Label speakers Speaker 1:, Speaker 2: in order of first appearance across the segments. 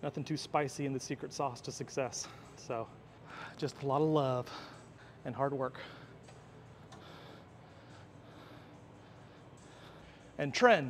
Speaker 1: Nothing too spicy in the secret sauce to success. So just a lot of love and hard work. And Tren.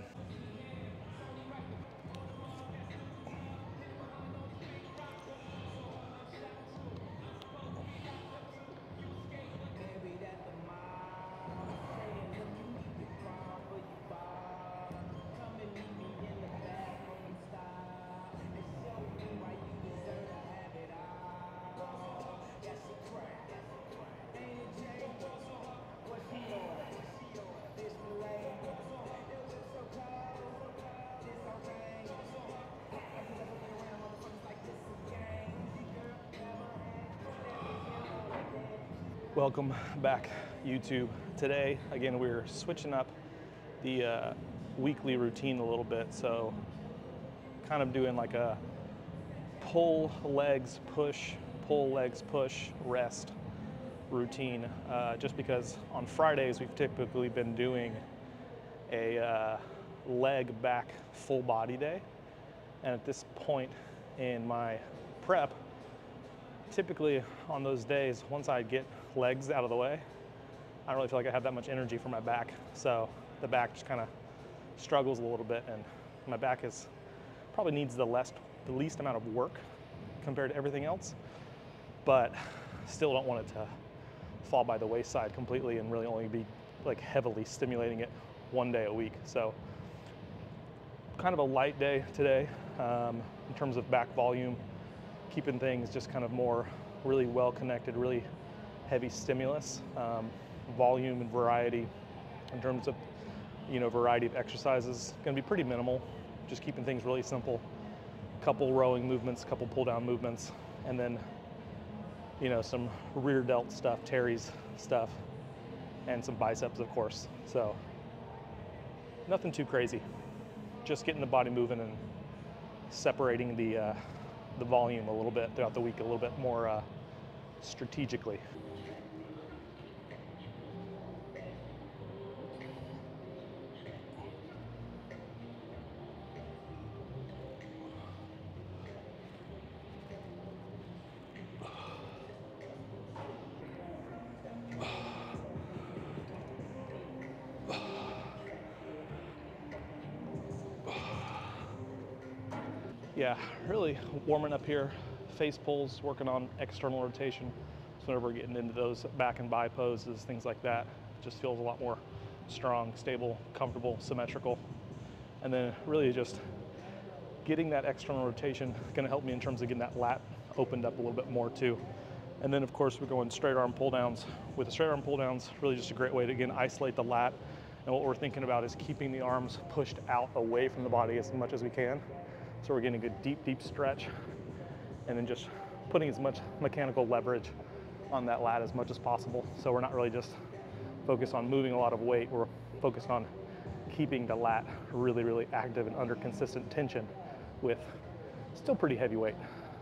Speaker 1: Welcome back, YouTube. Today, again, we're switching up the weekly routine a little bit. So kind of doing like a pull, legs, push, rest routine. Just because on Fridays, we've typically been doing a leg back full body day. And at this point in my prep, typically on those days, once I get legs out of the way, I don't really feel like I have that much energy for my back. So the back just kind of struggles a little bit, and my back probably needs the least amount of work compared to everything else, but still don't want it to fall by the wayside completely and really only be like heavily stimulating it one day a week. So kind of a light day today in terms of back volume, keeping things just kind of more really well connected, really heavy stimulus, volume and variety in terms of, variety of exercises. Going to be pretty minimal, just keeping things really simple. Couple rowing movements, couple pull down movements, and then, some rear delt stuff, Terry's stuff, and some biceps, of course. So nothing too crazy, just getting the body moving and separating the volume a little bit throughout the week, a little bit more strategically. Yeah, really warming up here. Face pulls, working on external rotation. So whenever we're getting into those back and bi poses, things like that, it just feels a lot more strong, stable, comfortable, symmetrical. And then really just getting that external rotation gonna help me in terms of getting that lat opened up a little bit more too. And then of course we're going straight arm pull downs. With the straight arm pull downs, really just a great way to again isolate the lat. And what we're thinking about is keeping the arms pushed out away from the body as much as we can. So we're getting a good deep stretch, and then just putting as much mechanical leverage on that lat as much as possible. So we're not really just focused on moving a lot of weight, we're focused on keeping the lat really, really active and under consistent tension with still pretty heavy weight.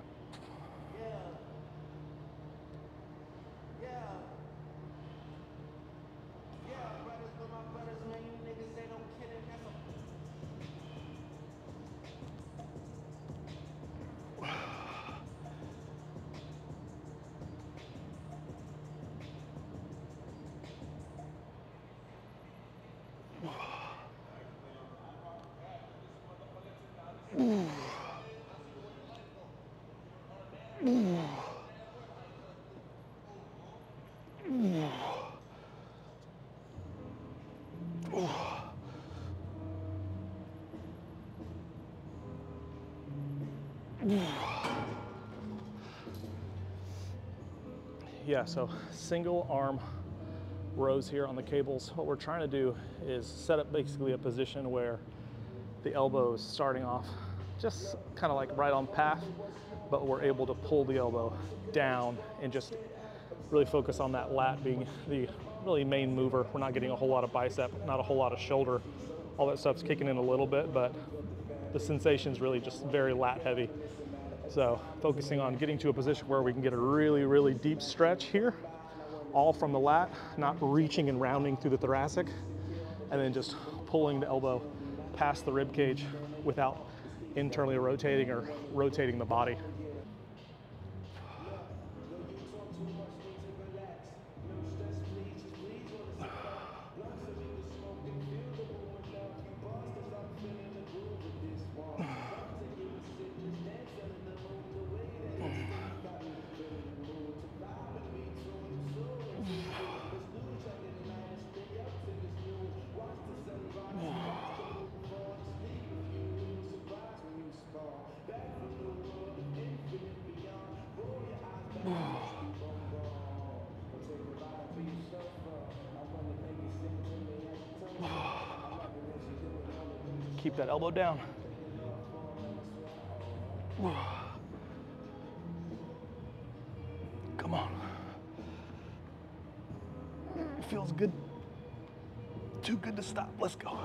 Speaker 1: Yeah, so single arm rows here on the cables. What we're trying to do is set up basically a position where the elbow is starting off just kind of like right on path, but we're able to pull the elbow down and just really focus on that lat being the really main mover. We're not getting a whole lot of bicep, not a whole lot of shoulder. All that stuff's kicking in a little bit, but the sensation's really just very lat heavy. So focusing on getting to a position where we can get a really, really deep stretch here, all from the lat, not reaching and rounding through the thoracic, and then just pulling the elbow past the rib cage without internally rotating or rotating the body. Keep that elbow down. Come on. Feels good. Too good to stop. Let's go.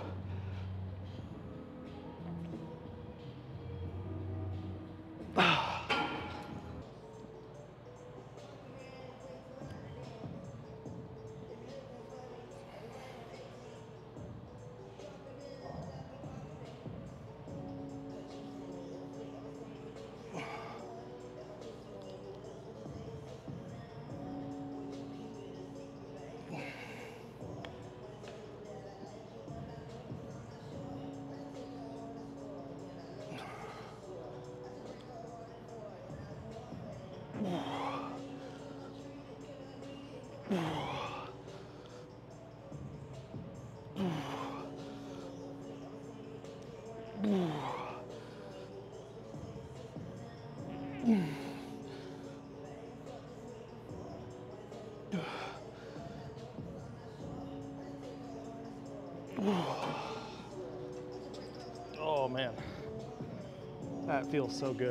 Speaker 1: Oh man, that feels so good.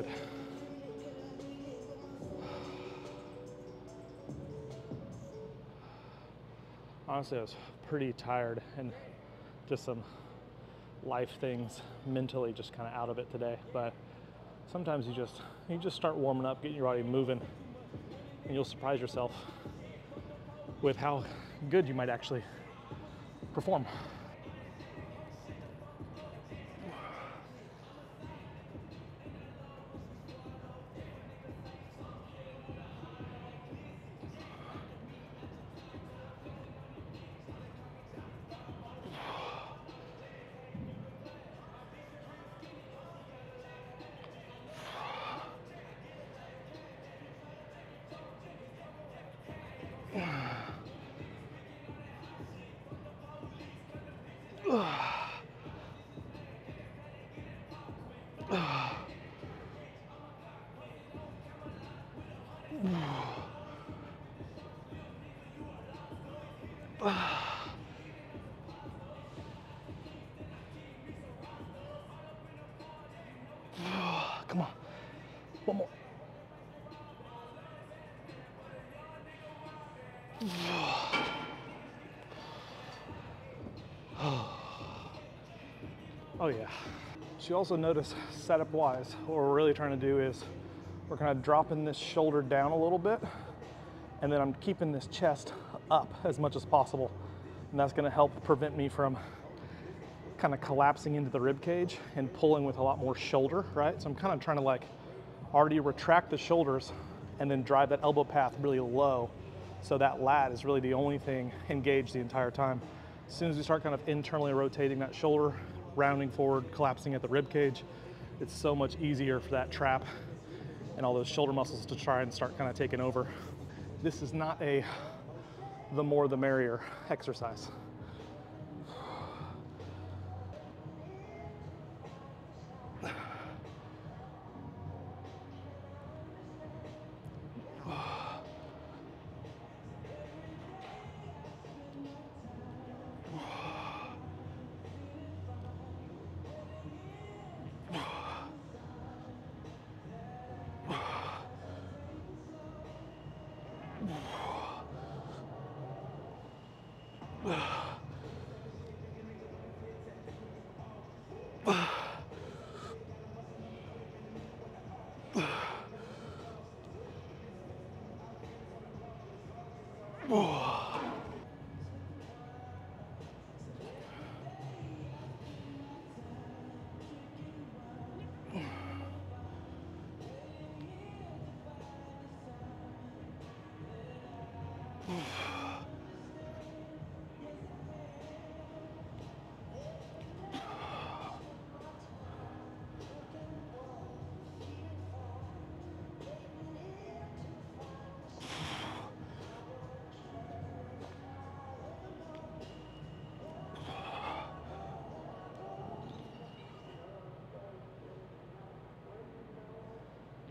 Speaker 1: Honestly, I was pretty tired and just some life things mentally just kind of out of it today. But sometimes you just start warming up, getting your body moving, and you'll surprise yourself with how good you might actually perform. Come on, one more. Oh yeah. So you also notice setup wise, what we're really trying to do is we're kind of dropping this shoulder down a little bit, and then I'm keeping this chest up as much as possible. And that's gonna help prevent me from kind of collapsing into the rib cage and pulling with a lot more shoulder, right? So I'm kind of trying to like already retract the shoulders and then drive that elbow path really low. So that lat is really the only thing engaged the entire time. As soon as we start kind of internally rotating that shoulder, rounding forward, collapsing at the rib cage, it's so much easier for that trap and all those shoulder muscles to try and start kind of taking over. This is not a the more the merrier exercise.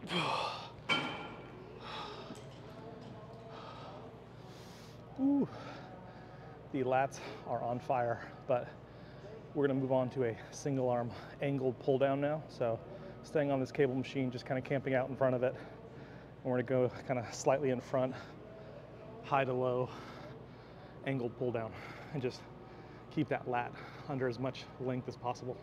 Speaker 1: Ooh. The lats are on fire, but we're gonna move on to a single arm angled pull down now. So staying on this cable machine, just kind of camping out in front of it. And we're gonna go kind of slightly in front, high to low, angled pull down, and just keep that lat under as much length as possible.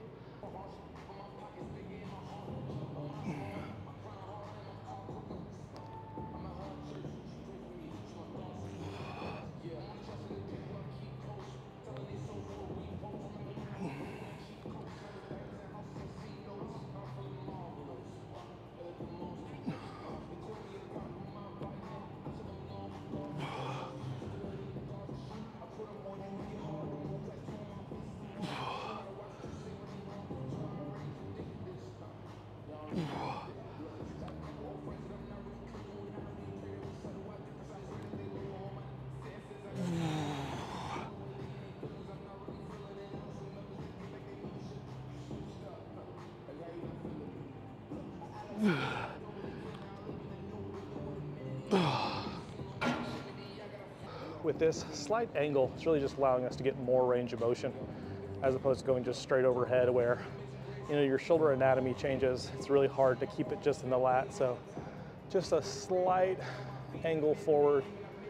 Speaker 1: With this slight angle, it's really just allowing us to get more range of motion as opposed to going just straight overhead where, you know, your shoulder anatomy changes. It's really hard to keep it just in the lat. So just a slight angle forward.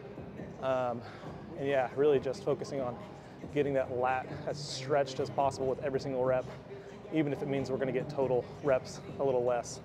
Speaker 1: And yeah, really just focusing on getting that lat as stretched as possible with every single rep, even if it means we're gonna get total reps a little less.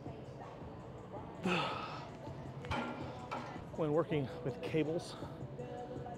Speaker 1: When working with cables,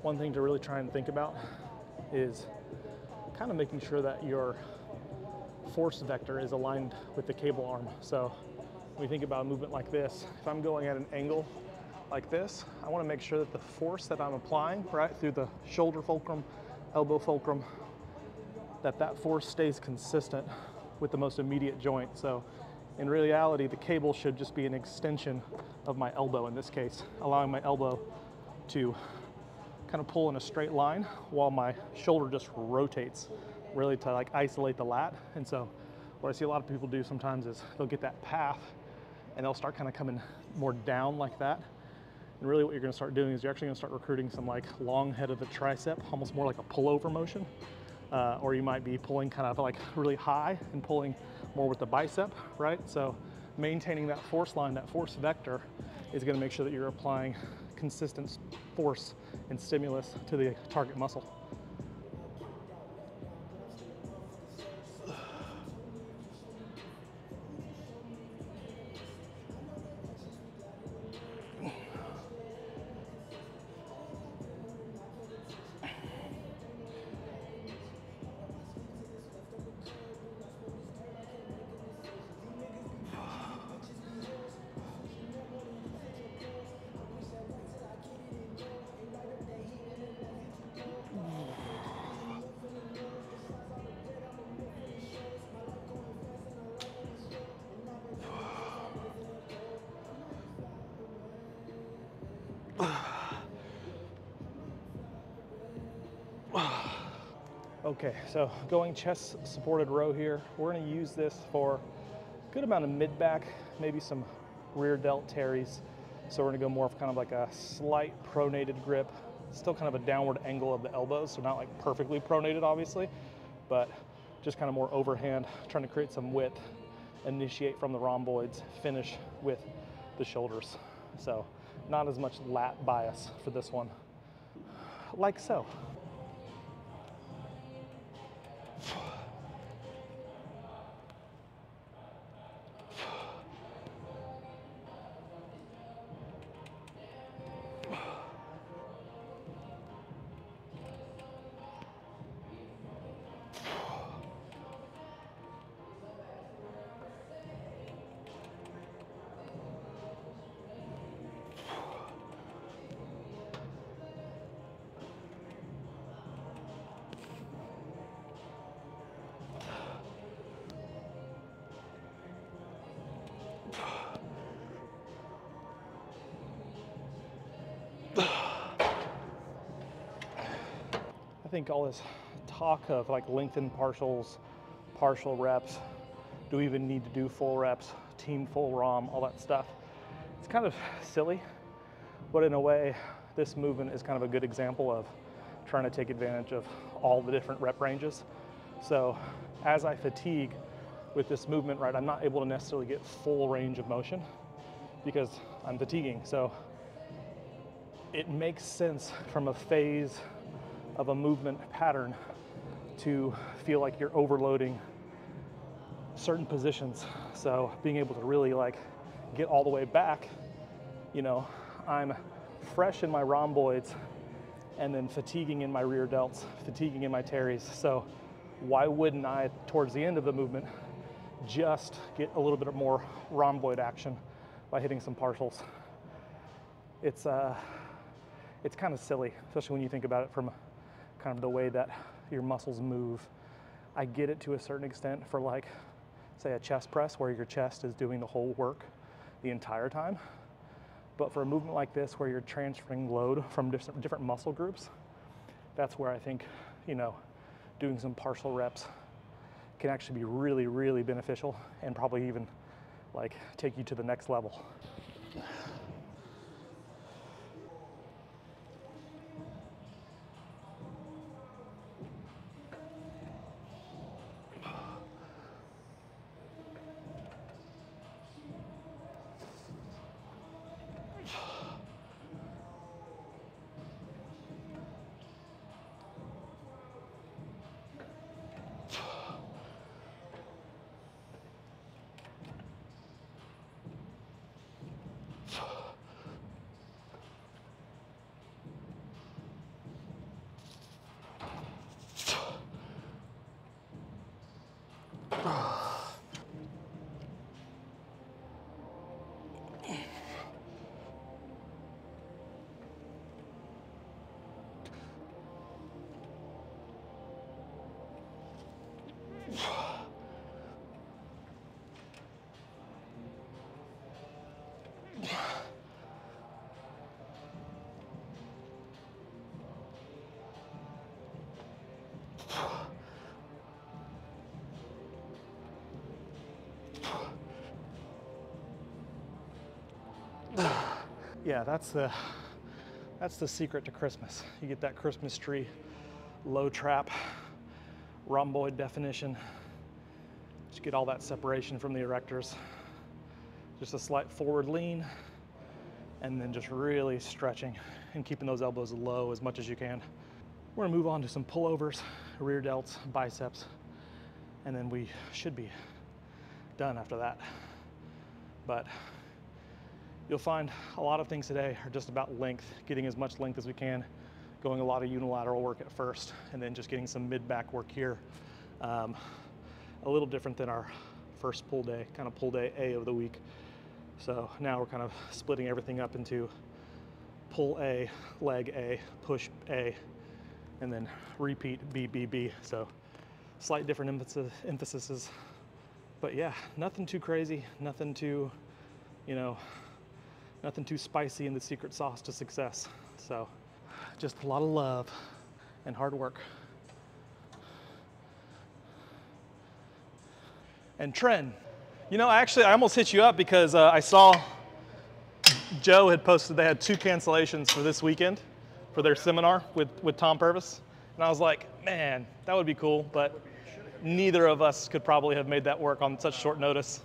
Speaker 1: one thing to really try and think about is kind of making sure that your force vector is aligned with the cable arm. So when we think about a movement like this, if I'm going at an angle like this, I want to make sure that the force that I'm applying right through the shoulder fulcrum, elbow fulcrum, that force stays consistent with the most immediate joint. So in reality, the cable should just be an extension of my elbow in this case, allowing my elbow to kind of pull in a straight line while my shoulder just rotates, really to like isolate the lat. And so what I see a lot of people do sometimes is they'll get that path and they'll start kind of coming more down like that. And really what you're gonna start doing is you're actually gonna start recruiting some like long head of the tricep, almost more like a pullover motion. Or you might be pulling kind of like really high and pulling more with the bicep, right? So maintaining that force line, that force vector is gonna make sure that you're applying consistent force and stimulus to the target muscle. Okay, so going chest supported row here. We're gonna use this for a good amount of mid back, maybe some rear delt teres. So we're gonna go more of kind of like a slight pronated grip, still kind of a downward angle of the elbows, so not like perfectly pronated obviously, but just kind of more overhand, trying to create some width, initiate from the rhomboids, finish with the shoulders. So not as much lat bias for this one, like so. I think all this talk of like lengthened partials, partial reps, do we even need to do full reps, team full ROM, all that stuff, it's kind of silly, but in a way, this movement is kind of a good example of trying to take advantage of all the different rep ranges. So as I fatigue with this movement, right, I'm not able to necessarily get full range of motion because I'm fatiguing. So it makes sense from a phase of a movement pattern to feel like you're overloading certain positions. So being able to really like get all the way back, you know, I'm fresh in my rhomboids and then fatiguing in my rear delts, fatiguing in my teres. So why wouldn't I, towards the end of the movement, just get a little bit more rhomboid action by hitting some partials? It's kind of silly, especially when you think about it from kind of the way that your muscles move. I get it to a certain extent for like, say a chest press where your chest is doing the whole work the entire time. But for a movement like this where you're transferring load from different muscle groups, that's where I think, you know, doing some partial reps can actually be really, really beneficial and probably even like take you to the next level. Yeah, that's the secret to Christmas. You get that Christmas tree, low trap, rhomboid definition. Just get all that separation from the erectors. Just a slight forward lean, and then just really stretching and keeping those elbows low as much as you can. We're gonna move on to some pullovers, rear delts, biceps, and then we should be done after that. But you'll find a lot of things today are just about length, getting as much length as we can, going a lot of unilateral work at first, and then just getting some mid-back work here. A little different than our first pull day, kind of pull day A of the week. So now we're kind of splitting everything up into pull A, leg A, push A, and then repeat B, B, B. So slight different emphases. But yeah, nothing too crazy, nothing too, nothing too spicy in the secret sauce to success. So just a lot of love and hard work. And Tren, I almost hit you up because I saw Joe had posted they had 2 cancellations for this weekend for their seminar with Tom Purvis. And I was like, man, that would be cool, but neither of us could probably have made that work on such short notice.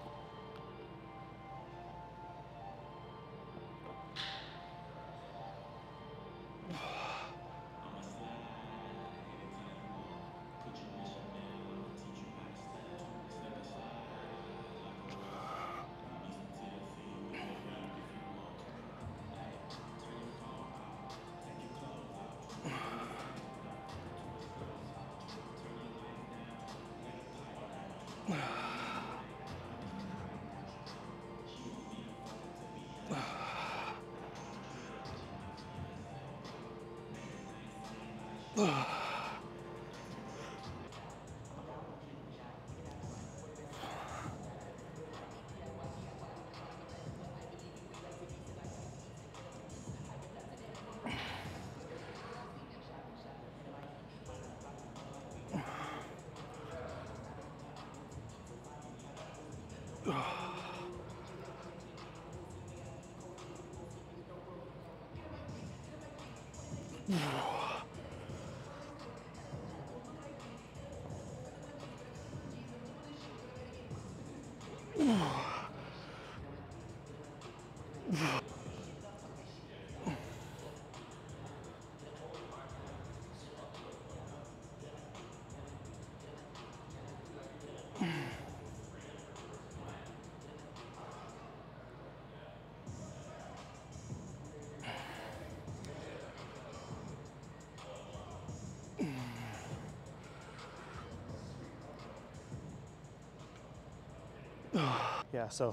Speaker 1: Yeah, so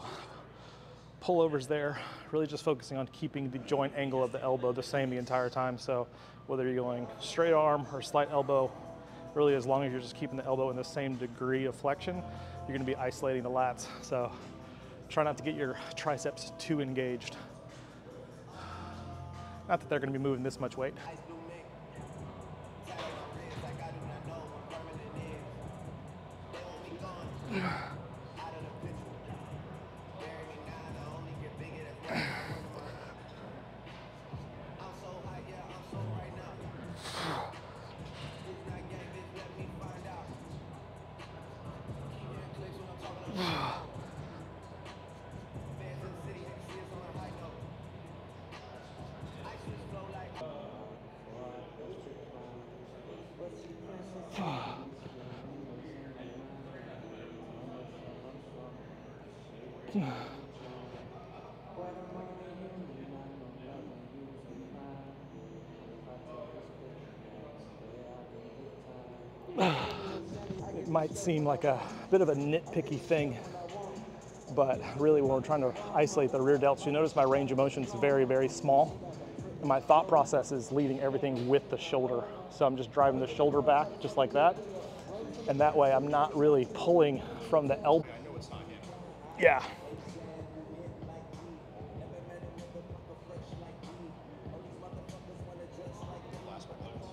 Speaker 1: pullovers there, really just focusing on keeping the joint angle of the elbow the same the entire time. So whether you're going straight arm or slight elbow, really as long as you're just keeping the elbow in the same degree of flexion, you're gonna be isolating the lats. So try not to get your triceps too engaged. Not that they're gonna be moving this much weight. might seem like a bit of a nitpicky thing, but really when we're trying to isolate the rear delts, you notice my range of motion is very, very small. And my thought process is leading everything with the shoulder. So I'm just driving the shoulder back just like that. And that way I'm not really pulling from the elbow.
Speaker 2: I know it's not him.
Speaker 1: Yeah.
Speaker 2: Last one, Lucas.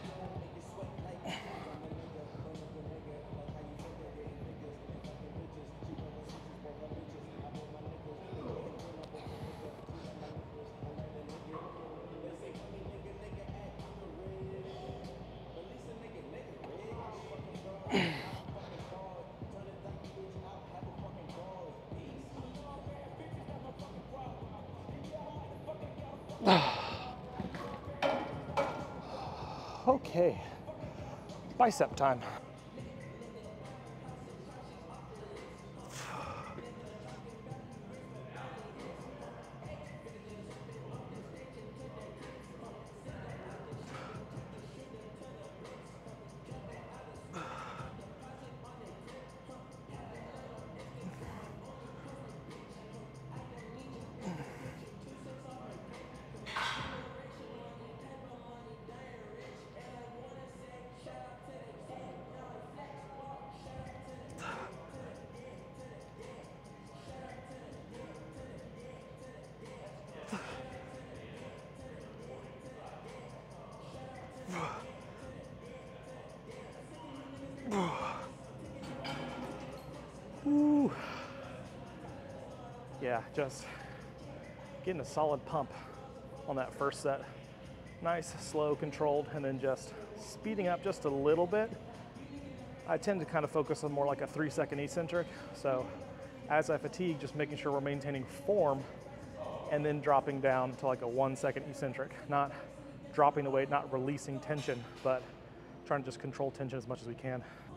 Speaker 1: Okay, bicep time. Ooh. Yeah, just getting a solid pump on that first set. Nice, slow, controlled, and then just speeding up just a little bit. I tend to kind of focus on more like a 3-second eccentric. So as I fatigue, just making sure we're maintaining form and then dropping down to like a 1-second eccentric. Not dropping the weight, not releasing tension, but trying to just control tension as much as we can.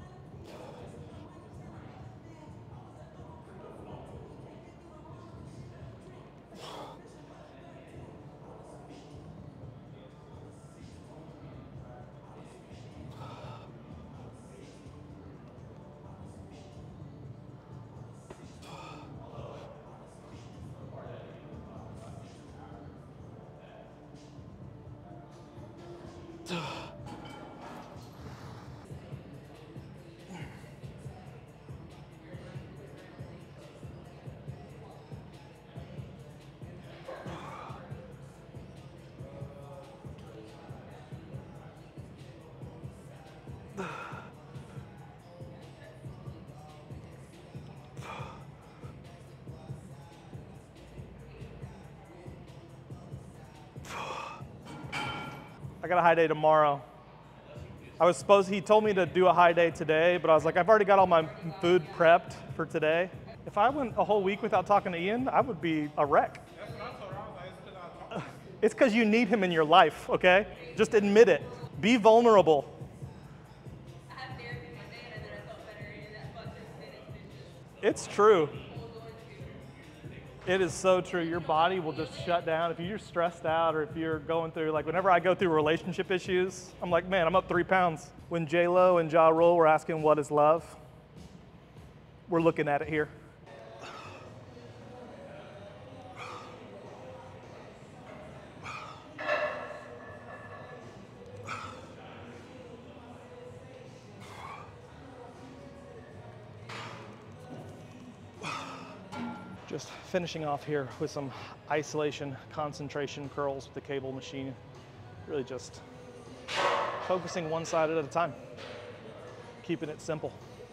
Speaker 1: I got a high day tomorrow. He told me to do a high day today, but I was like, I've already got all my food prepped for today. If I went a whole week without talking to Ian, I would be a wreck. It's because you need him in your life, okay? Just admit it. Be vulnerable.
Speaker 3: I had therapy Monday and then I felt better and that fucked us.
Speaker 1: It's true. It is so true. Your body will just shut down. If you're stressed out or if you're going through, like whenever I go through relationship issues, I'm like, man, I'm up 3 pounds. When J-Lo and Ja Rule were asking what is love, we're looking at it here. Just finishing off here with some isolation concentration curls with the cable machine. Really just focusing one side at a time, keeping it simple.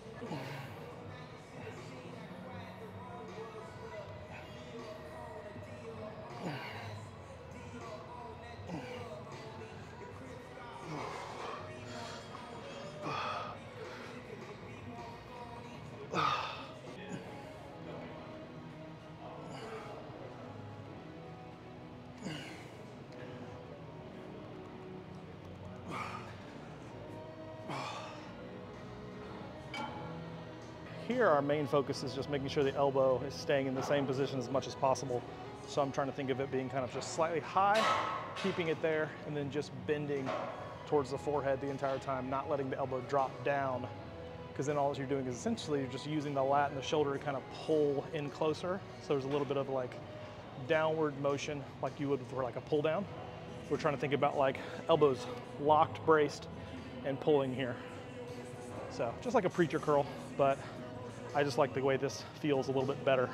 Speaker 1: Here, our main focus is just making sure the elbow is staying in the same position as much as possible. So I'm trying to think of it being kind of just slightly high, keeping it there, and then just bending towards the forehead the entire time, not letting the elbow drop down because then all you're doing is essentially you're just using the lat and the shoulder to kind of pull in closer. So there's a little bit of like downward motion like you would for like a pull down. We're trying to think about like elbows locked, braced, and pulling here. So just like a preacher curl, but I just like the way this feels a little bit better.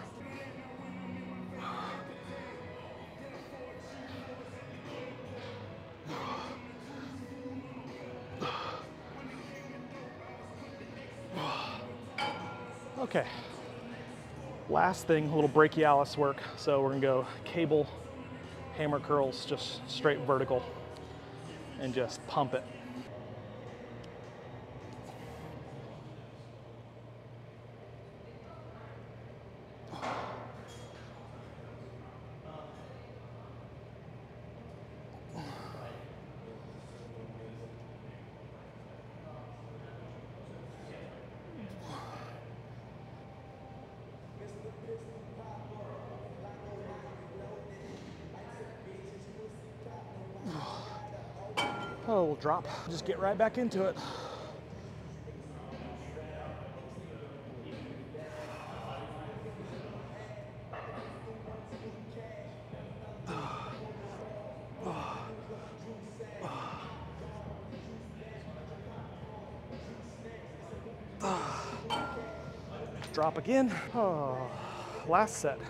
Speaker 1: Okay, last thing, a little brachialis work. So we're gonna go cable hammer curls, just straight vertical, and just pump it. Oh, we'll drop. Just get right back into it. Drop again. Oh, last set.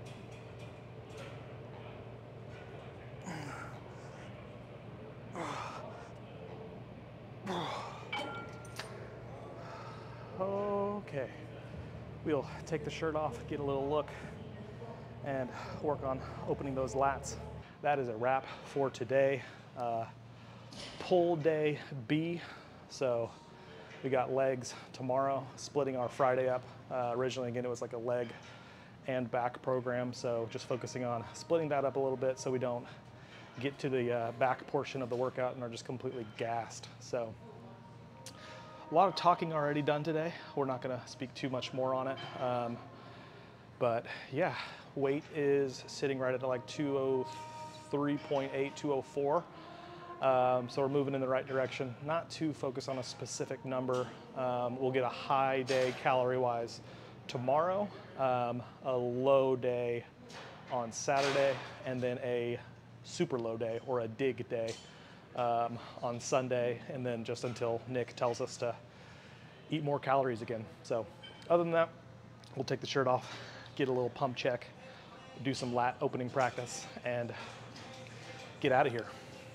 Speaker 1: Okay, we'll take the shirt off, get a little look, and work on opening those lats. That is a wrap for today. Pull day B. So we got legs tomorrow, splitting our Friday up. Originally, again, it was like a leg and back program. So just focusing on splitting that up a little bit so we don't get to the back portion of the workout and are just completely gassed. So a lot of talking already done today. We're not gonna speak too much more on it. But yeah, weight is sitting right at like 203.8, 204. So we're moving in the right direction. Not too focused on a specific number. We'll get a high day calorie-wise tomorrow, a low day on Saturday, and then a super low day or a dig day on Sunday, and then just until Nick tells us to eat more calories again. So other than that, we'll take the shirt off, get a little pump check, do some lat opening practice, and get out of here.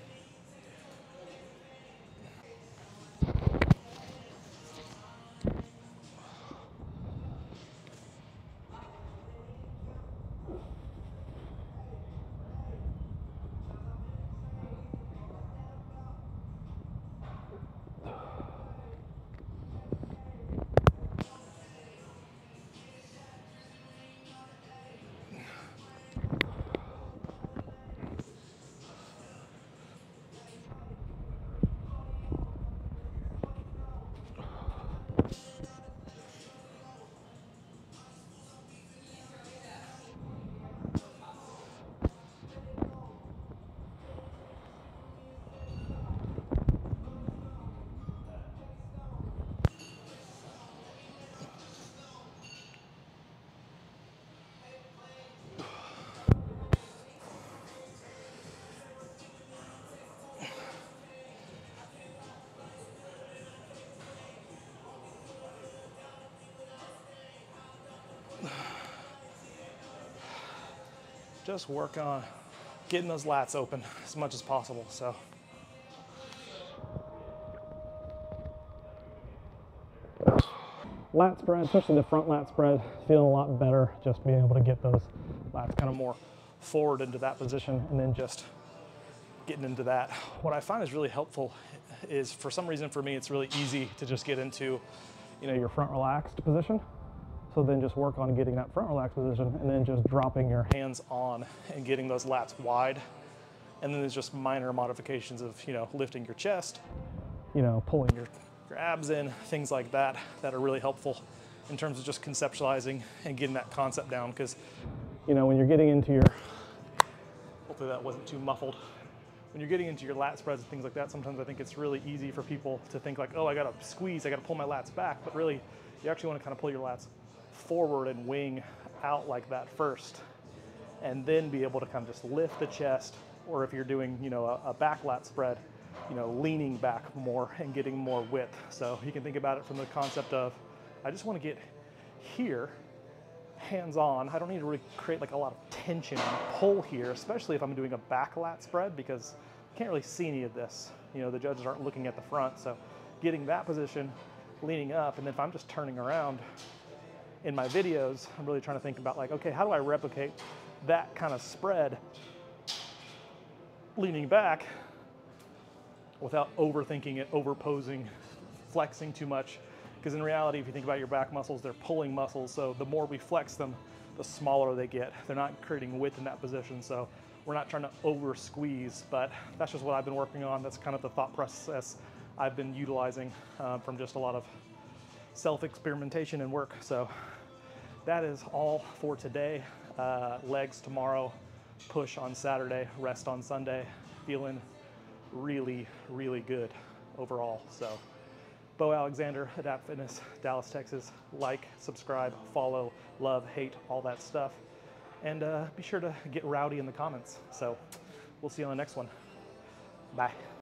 Speaker 1: Just work on getting those lats open as much as possible. So lat spread, especially the front lat spread, feeling a lot better. Just being able to get those lats kind of more forward into that position, and then just getting into that. What I find is really helpful is, for some reason for me, it's really easy to just get into, you know, your front relaxed position. So then just work on getting that front relaxed position, and then just dropping your hands on and getting those lats wide. And then there's just minor modifications of, you know, lifting your chest, you know, pulling your abs in, things like that, that are really helpful in terms of just conceptualizing and getting that concept down. Because, you know, when you're getting into your, hopefully that wasn't too muffled. when you're getting into your lat spreads and things like that, sometimes I think it's really easy for people to think like, oh, I gotta squeeze, I gotta pull my lats back, but really you actually wanna kind of pull your lats forward and wing out like that first, and then be able to kind of just lift the chest, or if you're doing, you know, a back lat spread, you know, leaning back more and getting more width. So you can think about it from the concept of, I just wanna get here, hands on. I don't need to really create like a lot of tension and pull here, especially if I'm doing a back lat spread, because you can't really see any of this. You know, the judges aren't looking at the front. So getting that position, leaning up, and then if I'm just turning around in my videos, I'm really trying to think about like, okay, how do I replicate that kind of spread leaning back without overthinking it, overposing, flexing too much. Because in reality, if you think about your back muscles, they're pulling muscles. So the more we flex them, the smaller they get. They're not creating width in that position. So we're not trying to over squeeze, but that's just what I've been working on. That's kind of the thought process I've been utilizing from just a lot of self-experimentation and work. So that is all for today. Legs tomorrow, push on Saturday, rest on Sunday. Feeling really, really good overall. So Bo Alexander, Adapt Fitness, Dallas, Texas. Like, subscribe, follow, love, hate, all that stuff. And be sure to get rowdy in the comments. So we'll see you on the next one. Bye.